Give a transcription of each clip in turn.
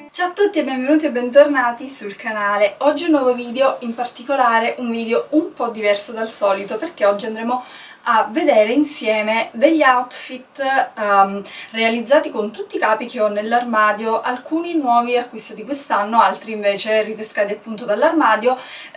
Ciao a tutti e benvenuti e bentornati sul canale. Oggi un nuovo video, in particolare un video un po' diverso dal solito perché oggi andremo a vedere insieme degli outfit realizzati con tutti i capi che ho nell'armadio, alcuni nuovi acquistati quest'anno, altri invece ripescati appunto dall'armadio,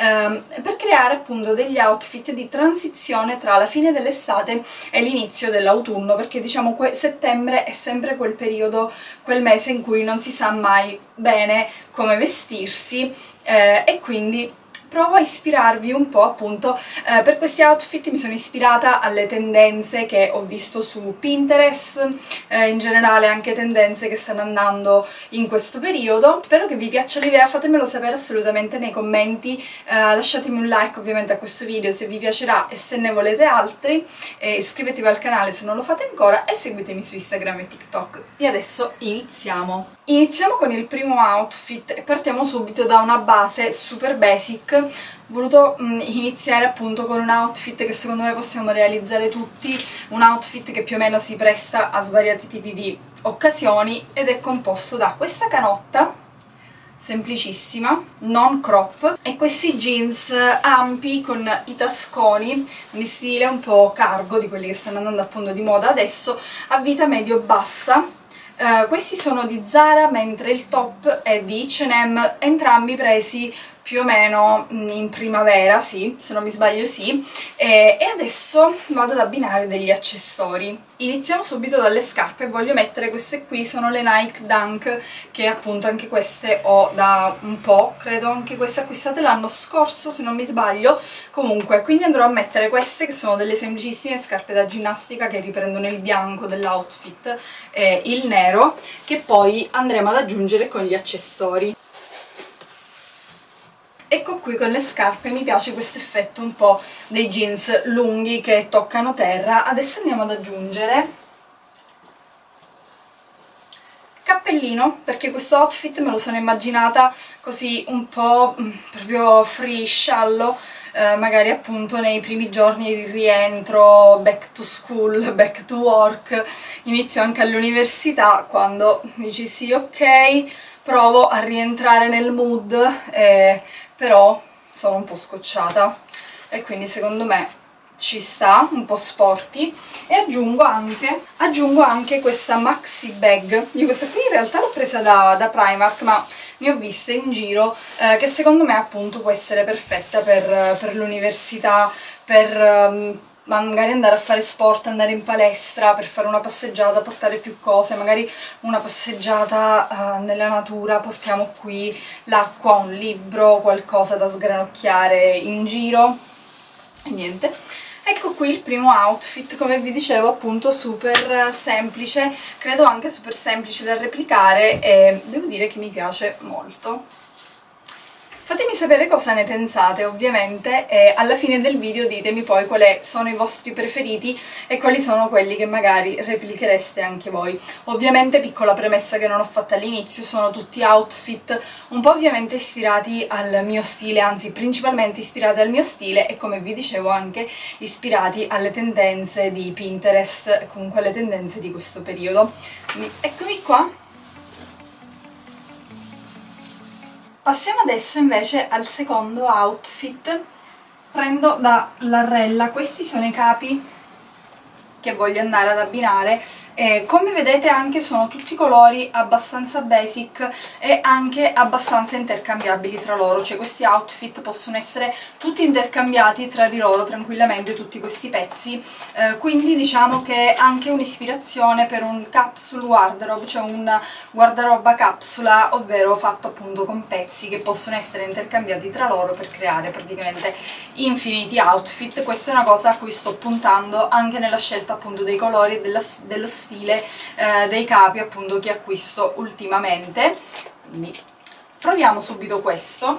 per creare appunto degli outfit di transizione tra la fine dell'estate e l'inizio dell'autunno, perché diciamo settembre è sempre quel periodo, quel mese in cui non si sa mai bene come vestirsi, e quindi provo a ispirarvi un po' appunto. Per questi outfit mi sono ispirata alle tendenze che ho visto su Pinterest, in generale anche tendenze che stanno andando in questo periodo. Spero che vi piaccia l'idea, fatemelo sapere assolutamente nei commenti, lasciatemi un like ovviamente a questo video se vi piacerà e se ne volete altri, iscrivetevi al canale se non lo fate ancora e seguitemi su Instagram e TikTok. E adesso iniziamo! Iniziamo con il primo outfit e partiamo subito da una base super basic. Ho voluto iniziare appunto con un outfit che secondo me possiamo realizzare tutti, un outfit che più o meno si presta a svariati tipi di occasioni, ed è composto da questa canotta semplicissima, non crop, e questi jeans ampi con i tasconi, in stile un po' cargo, di quelli che stanno andando appunto di moda adesso, a vita medio-bassa. Questi sono di Zara, mentre il top è di H&M, entrambi presi più o meno in primavera, sì, se non mi sbaglio sì, e adesso vado ad abbinare degli accessori. Iniziamo subito dalle scarpe. Voglio mettere queste qui, sono le Nike Dunk, che appunto anche queste ho da un po', credo anche queste acquistate l'anno scorso se non mi sbaglio. Comunque, quindi andrò a mettere queste che sono delle semplicissime scarpe da ginnastica che riprendono il bianco dell'outfit e il nero, che poi andremo ad aggiungere con gli accessori. Ecco qui, con le scarpe mi piace questo effetto un po' dei jeans lunghi che toccano terra. Adesso andiamo ad aggiungere cappellino, perché questo outfit me lo sono immaginata così un po' proprio free, sciallo, magari appunto nei primi giorni di rientro, back to school, back to work, inizio anche all'università, quando dici sì, ok, provo a rientrare nel mood, però sono un po' scocciata e quindi secondo me ci sta, un po' sporty. E aggiungo anche questa maxi bag. Io questa qui in realtà l'ho presa da Primark, ma ne ho viste in giro, che secondo me appunto può essere perfetta per l'università, per magari andare a fare sport, andare in palestra, per fare una passeggiata, portare più cose, magari una passeggiata nella natura, portiamo qui l'acqua, un libro, qualcosa da sgranocchiare in giro e niente. Ecco qui il primo outfit, come vi dicevo appunto super semplice, credo anche super semplice da replicare, e devo dire che mi piace molto. Fatemi sapere cosa ne pensate ovviamente, e alla fine del video ditemi poi quali sono i vostri preferiti e quali sono quelli che magari replichereste anche voi. Ovviamente, piccola premessa che non ho fatta all'inizio, sono tutti outfit un po' ovviamente ispirati al mio stile, anzi principalmente ispirati al mio stile, e come vi dicevo anche ispirati alle tendenze di Pinterest, comunque alle tendenze di questo periodo. Quindi eccomi qua. Passiamo adesso invece al secondo outfit. Prendo da Larrella, questi sono i capi che voglio andare ad abbinare, e come vedete anche sono tutti colori abbastanza basic e anche abbastanza intercambiabili tra loro, cioè questi outfit possono essere tutti intercambiati tra di loro tranquillamente, tutti questi pezzi, quindi diciamo che è anche un'ispirazione per un capsule wardrobe, cioè un guardaroba capsula, ovvero fatto appunto con pezzi che possono essere intercambiati tra loro per creare praticamente infiniti outfit. Questa è una cosa a cui sto puntando anche nella scelta appunto dei colori e dello stile dei capi appunto che acquisto ultimamente. Quindi proviamo subito questo.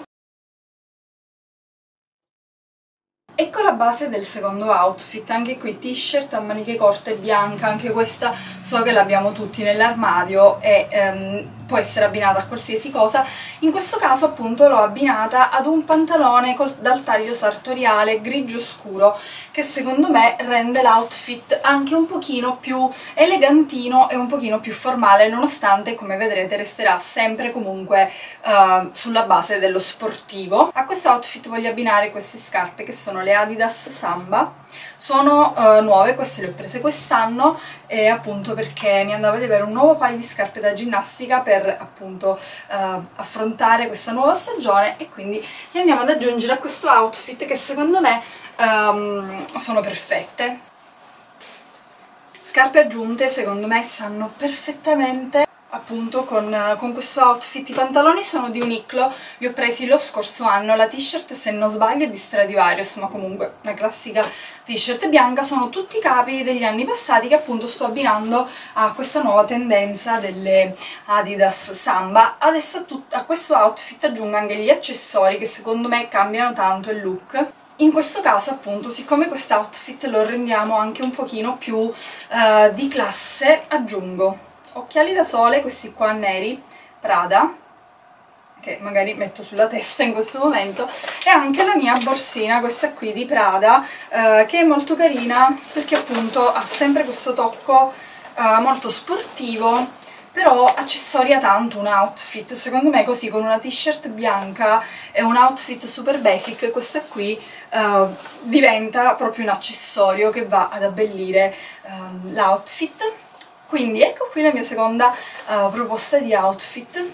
Ecco la base del secondo outfit, anche qui t-shirt a maniche corte bianca, anche questa so che l'abbiamo tutti nell'armadio, e può essere abbinata a qualsiasi cosa. In questo caso appunto l'ho abbinata ad un pantalone dal taglio sartoriale grigio scuro, che secondo me rende l'outfit anche un pochino più elegantino e un pochino più formale, nonostante, come vedrete, resterà sempre comunque sulla base dello sportivo. A questo outfit voglio abbinare queste scarpe che sono le Adidas Samba. Sono nuove, queste le ho prese quest'anno, e appunto perché mi andava di avere un nuovo paio di scarpe da ginnastica per appunto affrontare questa nuova stagione, e quindi li andiamo ad aggiungere a questo outfit che secondo me sono perfette. Scarpe aggiunte, secondo me stanno perfettamente appunto con questo outfit. I pantaloni sono di Uniqlo, li ho presi lo scorso anno, la t-shirt se non sbaglio è di Stradivarius, ma comunque una classica t-shirt bianca. Sono tutti capi degli anni passati che appunto sto abbinando a questa nuova tendenza delle Adidas Samba. Adesso a questo outfit aggiungo anche gli accessori che secondo me cambiano tanto il look. In questo caso appunto, siccome quest'outfit lo rendiamo anche un pochino più di classe, aggiungo occhiali da sole, questi qua neri, Prada, che magari metto sulla testa in questo momento, e anche la mia borsina, questa qui di Prada, che è molto carina perché appunto ha sempre questo tocco molto sportivo, però accessoria tanto un outfit. Secondo me così, con una t-shirt bianca e un outfit super basic, questa qui diventa proprio un accessorio che va ad abbellire l'outfit. Quindi ecco qui la mia seconda proposta di outfit.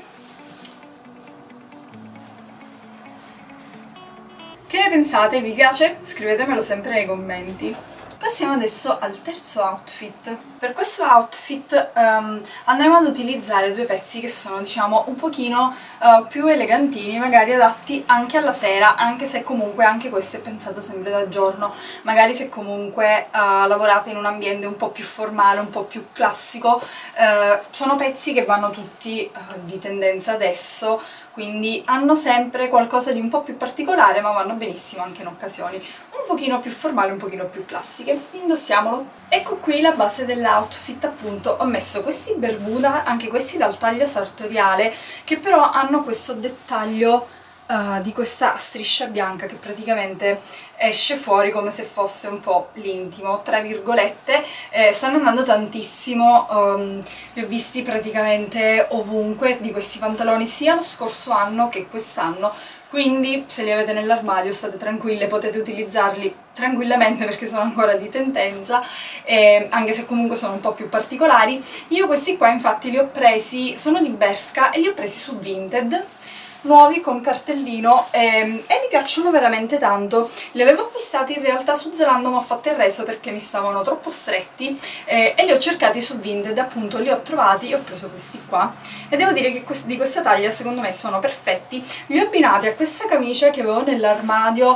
Che ne pensate? Vi piace? Scrivetemelo sempre nei commenti. Passiamo adesso al terzo outfit. Per questo outfit andremo ad utilizzare due pezzi che sono, diciamo, un pochino più elegantini, magari adatti anche alla sera, anche se comunque anche questo è pensato sempre da giorno. Magari se comunque lavorate in un ambiente un po' più formale, un po' più classico, sono pezzi che vanno tutti di tendenza adesso, quindi hanno sempre qualcosa di un po' più particolare, ma vanno benissimo anche in occasioni un pochino più formali, un pochino più classiche. Indossiamolo. Ecco qui la base dell'outfit. Appunto ho messo questi Bermuda, anche questi dal taglio sartoriale, che però hanno questo dettaglio di questa striscia bianca che praticamente esce fuori come se fosse un po' l'intimo, tra virgolette. Stanno andando tantissimo, li ho visti praticamente ovunque di questi pantaloni, sia lo scorso anno che quest'anno, quindi se li avete nell'armadio state tranquille, potete utilizzarli tranquillamente perché sono ancora di tendenza, anche se comunque sono un po' più particolari. Io questi qua infatti li ho presi, sono di Bershka e li ho presi su Vinted, nuovi con cartellino, e mi piacciono veramente tanto. Li avevo acquistati in realtà su Zalando, ma ho fatto il reso perché mi stavano troppo stretti, e li ho cercati su Vinted, appunto li ho trovati e ho preso questi qua, e devo dire che di questa taglia secondo me sono perfetti. Li ho abbinati a questa camicia che avevo nell'armadio,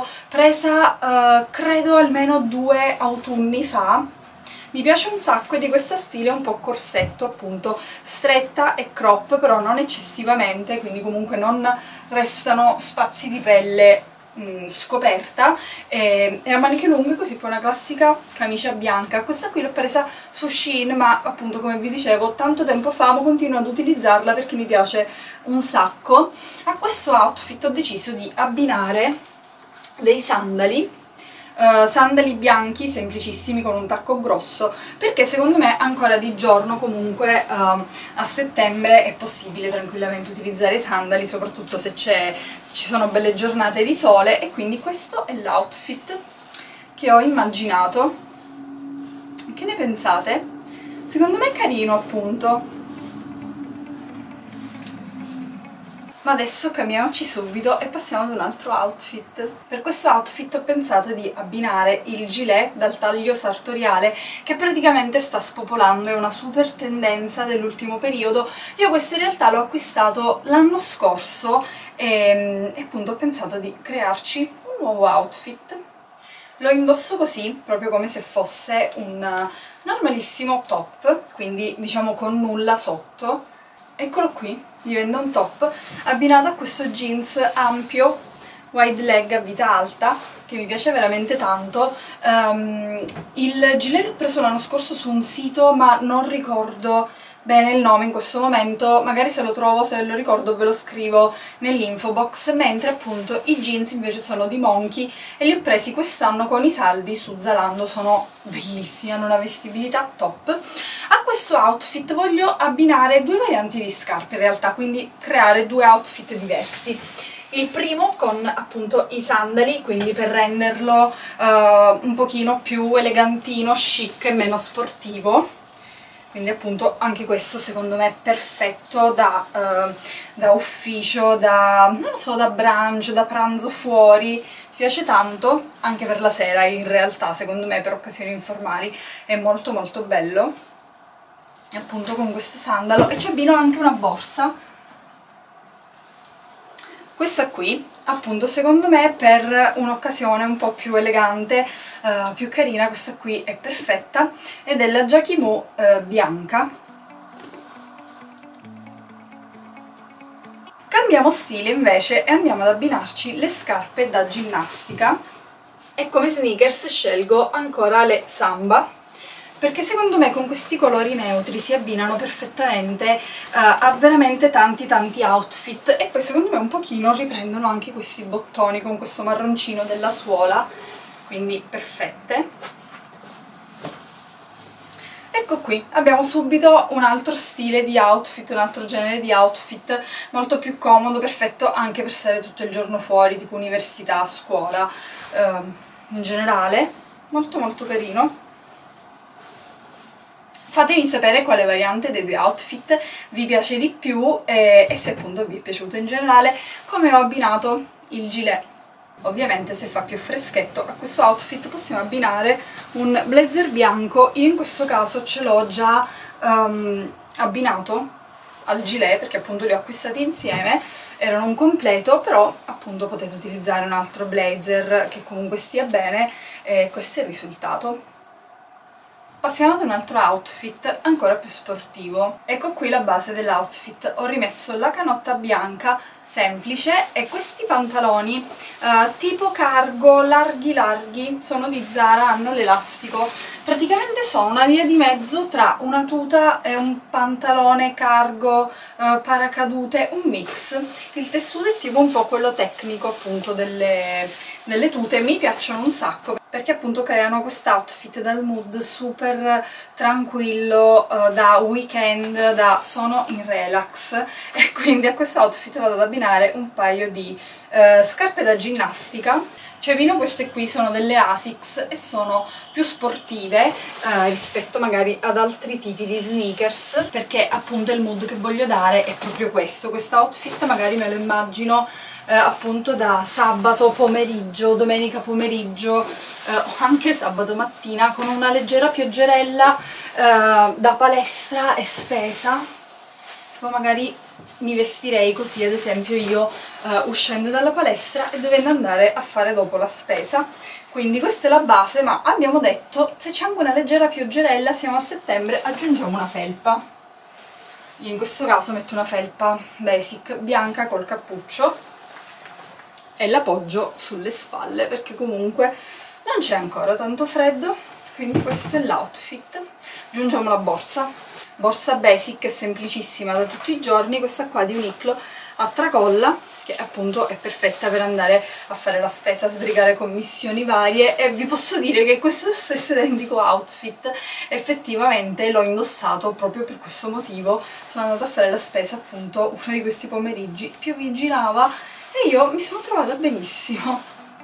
presa credo almeno 2 autunni fa. Mi piace un sacco, e di questo stile un po' corsetto, appunto, stretta e crop, però non eccessivamente, quindi comunque non restano spazi di pelle scoperta, e a maniche lunghe, così poi una classica camicia bianca. Questa qui l'ho presa su Shein, ma appunto come vi dicevo tanto tempo fa, ma continuo ad utilizzarla perché mi piace un sacco. A questo outfit ho deciso di abbinare dei sandali, sandali bianchi semplicissimi con un tacco grosso, perché secondo me ancora di giorno comunque a settembre è possibile tranquillamente utilizzare i sandali, soprattutto se ci sono belle giornate di sole. E quindi questo è l'outfit che ho immaginato. Che ne pensate? Secondo me è carino, appunto. Ma adesso cambiamoci subito e passiamo ad un altro outfit. Per questo outfit ho pensato di abbinare il gilet dal taglio sartoriale, che praticamente sta spopolando, è una super tendenza dell'ultimo periodo. Io questo in realtà l'ho acquistato l'anno scorso e appunto ho pensato di crearci un nuovo outfit. Lo indosso così, proprio come se fosse un normalissimo top, quindi diciamo con nulla sotto. Eccolo qui, diventa un top abbinato a questo jeans ampio wide leg a vita alta che mi piace veramente tanto. Il gilet l'ho preso l'anno scorso su un sito, ma non ricordo bene il nome in questo momento, magari se lo trovo, se lo ricordo ve lo scrivo nell'info box, mentre appunto i jeans invece sono di Monkey e li ho presi quest'anno con i saldi su Zalando, sono bellissimi, hanno una vestibilità top. A questo outfit voglio abbinare due varianti di scarpe in realtà, quindi creare due outfit diversi. Il primo con appunto i sandali, quindi per renderlo un pochino più elegantino, chic e meno sportivo. Quindi appunto anche questo secondo me è perfetto da ufficio, non lo so, da brunch, da pranzo fuori. Mi piace tanto, anche per la sera in realtà, secondo me per occasioni informali è molto molto bello. E appunto con questo sandalo, e ci abbino anche una borsa. Questa qui, appunto, secondo me per un'occasione un po' più elegante, più carina, questa qui è perfetta, ed è la Jacquemus bianca. Cambiamo stile invece e andiamo ad abbinarci le scarpe da ginnastica, e come sneakers scelgo ancora le Samba, perché secondo me con questi colori neutri si abbinano perfettamente a veramente tanti outfit, e poi secondo me un pochino riprendono anche questi bottoni con questo marroncino della suola, quindi perfette. Ecco qui, abbiamo subito un altro stile di outfit, un altro genere di outfit molto più comodo, perfetto anche per stare tutto il giorno fuori, tipo università, scuola, in generale, molto molto carino. Fatemi sapere quale variante dei due outfit vi piace di più e se appunto vi è piaciuto in generale, come ho abbinato il gilet. Ovviamente se fa più freschetto a questo outfit possiamo abbinare un blazer bianco. Io in questo caso ce l'ho già abbinato al gilet perché appunto li ho acquistati insieme, erano un completo, però appunto potete utilizzare un altro blazer che comunque stia bene, e questo è il risultato. Passiamo ad un altro outfit ancora più sportivo. Ecco qui la base dell'outfit. Ho rimesso la canotta bianca semplice e questi pantaloni tipo cargo, larghi, sono di Zara, hanno l'elastico. Praticamente sono una via di mezzo tra una tuta e un pantalone cargo, paracadute, un mix. Il tessuto è tipo un po' quello tecnico appunto delle tute, mi piacciono un sacco perché appunto creano quest'outfit dal mood super tranquillo, da weekend, da sono in relax, e quindi a questo outfit vado ad abbinare un paio di scarpe da ginnastica. Cioè queste qui sono delle Asics e sono più sportive rispetto magari ad altri tipi di sneakers, perché appunto il mood che voglio dare è proprio questo. Questo outfit magari me lo immagino appunto da sabato pomeriggio, domenica pomeriggio, o anche sabato mattina, con una leggera pioggerella, da palestra e spesa. Tipo magari mi vestirei così ad esempio io uscendo dalla palestra e dovendo andare a fare dopo la spesa. Quindi questa è la base, ma abbiamo detto se c'è anche una leggera pioggerella, siamo a settembre, aggiungiamo una felpa. Io in questo caso metto una felpa basic bianca col cappuccio e l'appoggio sulle spalle perché comunque non c'è ancora tanto freddo, quindi questo è l'outfit. Aggiungiamo la borsa basic e semplicissima da tutti i giorni, questa qua di Uniqlo a tracolla, che appunto è perfetta per andare a fare la spesa, sbrigare commissioni varie, e vi posso dire che questo stesso identico outfit effettivamente l'ho indossato proprio per questo motivo. Sono andata a fare la spesa appunto uno di questi pomeriggi, piovigginava e io mi sono trovata benissimo.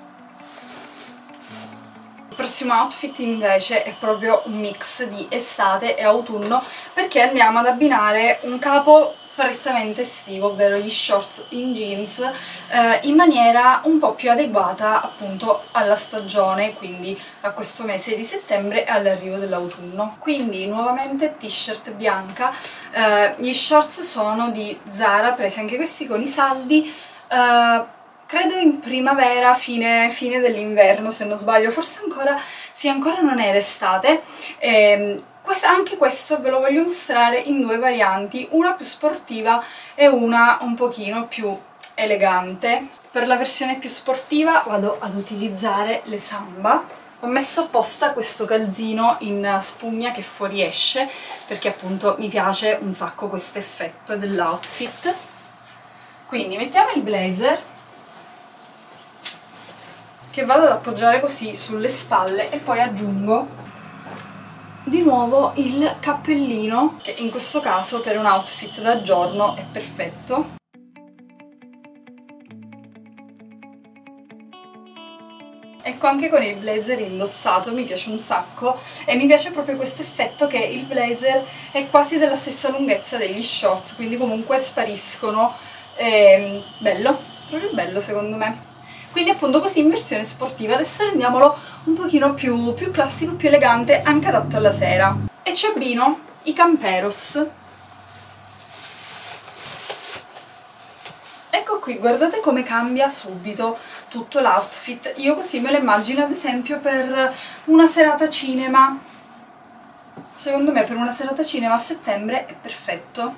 Il prossimo outfit invece è proprio un mix di estate e autunno, perché andiamo ad abbinare un capo prettamente estivo, ovvero gli shorts in jeans, in maniera un po' più adeguata appunto alla stagione, quindi a questo mese di settembre e all'arrivo dell'autunno. Quindi nuovamente t-shirt bianca, gli shorts sono di Zara, presi anche questi con i saldi, credo in primavera, fine dell'inverno se non sbaglio, forse ancora, sì, ancora non era estate. Anche questo ve lo voglio mostrare in due varianti, una più sportiva e una un pochino più elegante. Per la versione più sportiva vado ad utilizzare le Samba, Ho messo apposta questo calzino in spugna che fuoriesce perché appunto mi piace un sacco questo effetto dell'outfit. Quindi mettiamo il blazer che vado ad appoggiare così sulle spalle e poi aggiungo di nuovo il cappellino, che in questo caso per un outfit da giorno è perfetto. Ecco, anche con il blazer indossato mi piace un sacco e mi piace proprio questo effetto che il blazer è quasi della stessa lunghezza degli shorts, quindi comunque spariscono. Bello, proprio bello secondo me. Quindi appunto così in versione sportiva. Adesso rendiamolo un pochino più classico, più elegante, anche adatto alla sera. E ci abbino i camperos. Ecco qui, guardate come cambia subito tutto l'outfit. Io così me lo immagino ad esempio per una serata cinema. Secondo me per una serata cinema a settembre è perfetto.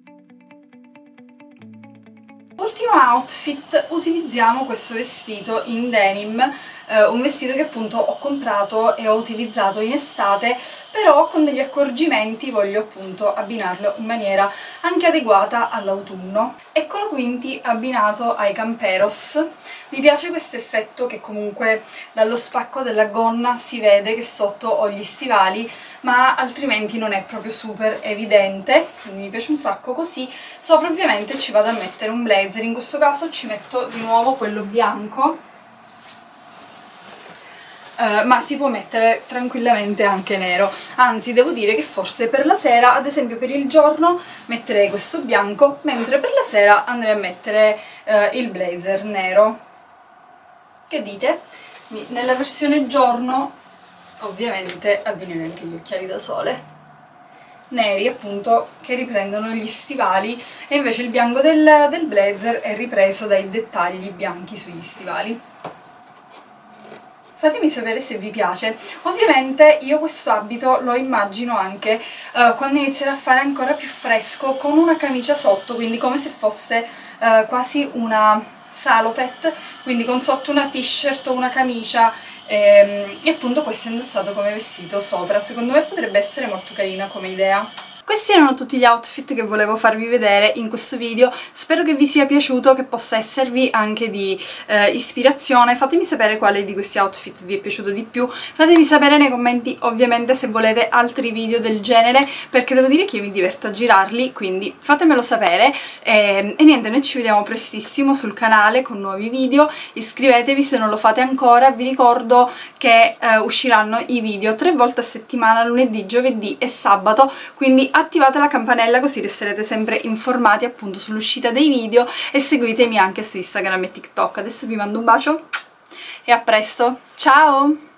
Ultimo outfit, utilizziamo questo vestito in denim, un vestito che appunto ho comprato e ho utilizzato in estate, però con degli accorgimenti voglio appunto abbinarlo in maniera anche adeguata all'autunno. Eccolo quindi abbinato ai camperos. Mi piace questo effetto che comunque dallo spacco della gonna si vede che sotto ho gli stivali, ma altrimenti non è proprio super evidente, quindi mi piace un sacco così. Sopra ovviamente ci vado a mettere un blazer, in questo caso ci metto di nuovo quello bianco, ma si può mettere tranquillamente anche nero, anzi devo dire che forse per la sera, ad esempio per il giorno, metterei questo bianco, mentre per la sera andrei a mettere il blazer nero. Che dite? Nella versione giorno ovviamente abbinerei anche gli occhiali da sole neri appunto, che riprendono gli stivali, e invece il bianco del blazer è ripreso dai dettagli bianchi sugli stivali. Fatemi sapere se vi piace. Ovviamente io questo abito lo immagino anche quando inizierà a fare ancora più fresco, con una camicia sotto, quindi come se fosse quasi una salopette, quindi con sotto una t-shirt o una camicia e appunto questo indossato come vestito sopra. Secondo me potrebbe essere molto carina come idea. Questi erano tutti gli outfit che volevo farvi vedere in questo video, spero che vi sia piaciuto, che possa esservi anche di ispirazione. Fatemi sapere quale di questi outfit vi è piaciuto di più, fatemi sapere nei commenti ovviamente se volete altri video del genere, perché devo dire che io mi diverto a girarli, quindi fatemelo sapere. E niente, noi ci vediamo prestissimo sul canale con nuovi video, iscrivetevi se non lo fate ancora. Vi ricordo che usciranno i video 3 volte a settimana, lunedì, giovedì e sabato, quindi attivate la campanella così resterete sempre informati appunto sull'uscita dei video, e seguitemi anche su Instagram e TikTok. Adesso vi mando un bacio e a presto, ciao!